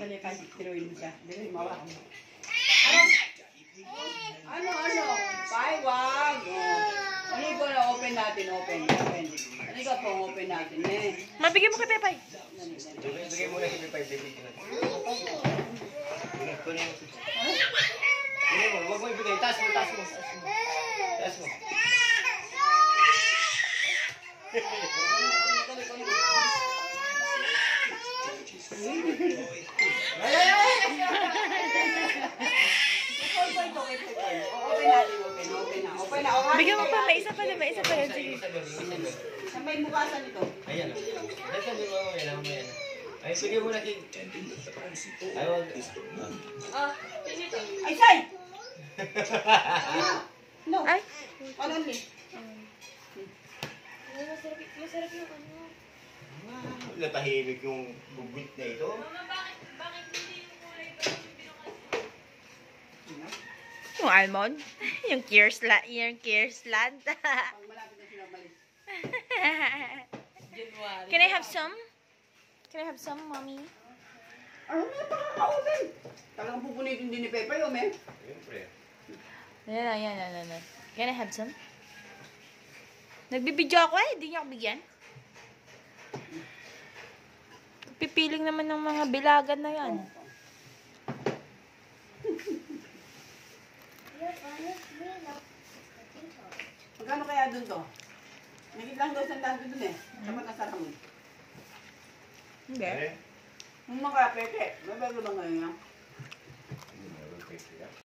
Dali pa, tiruin mo siya. Dali, mawa. Ano? Pay, wag. Ano ko na open natin, open. Ano ka po open natin, eh. Mabigyan mo kay Pepay. Bigay mo na kay Pepay, baby. Kunin mo, huwag mo ibigay. Taas mo. Open na. Bigyan mo pa, may isa pa yan. Sige. May bukasan ito. Ayan. Ay, bigay mo na kay... Ay, wag. Ay, say! No. Ay. Ano ni? Masarap yung ano. Natahimik yung bubwit na ito. Bakit hindi yung kulay ba yung binukal? Yung almond. Yung Kiersland. Pag malapit na sila malis. Can I have some? Mommy? Ano na pa-open? Talagang pupunitin din ni Pepe, men. Siyempre. Yan. Can I have some? Nagbibidyo ako hindi niya ako bigyan. Pipiling naman ng mga bilagan na yan. Magkano kaya dun to? Nagit lang daw sandaan dun eh. Dapat nasa ramon. Hindi. Yung mga Pepe, may bago ba ngayon yan?